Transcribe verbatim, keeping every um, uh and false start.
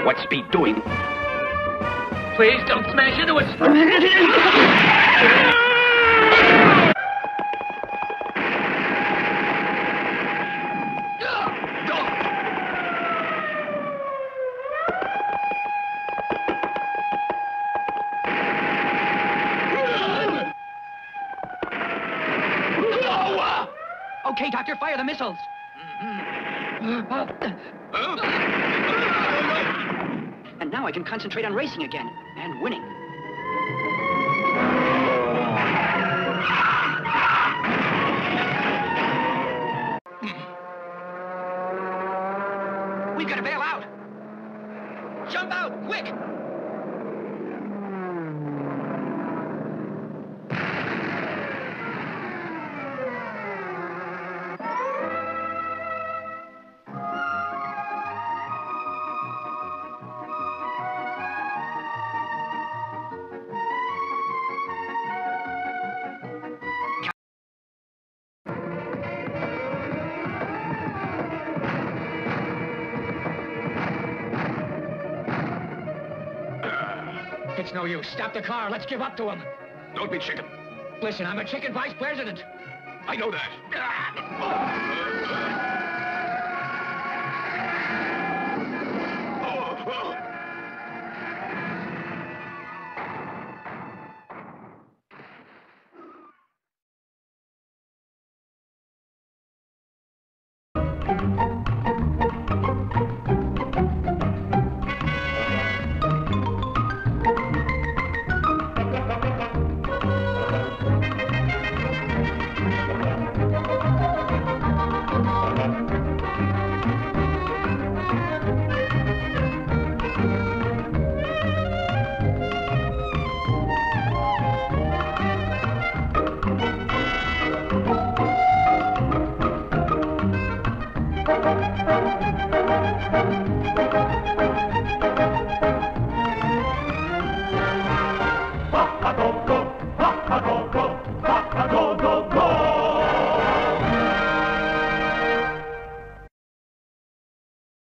What's Speed doing? Please don't smash into us. Okay, Doctor, fire the missiles. And now I can concentrate on racing again and winning. We've got to bail out. Jump out, quick! It's no use. Stop the car. Let's give up to him. Don't be chicken. Listen, I'm a chicken vice president. I know that. Thank you.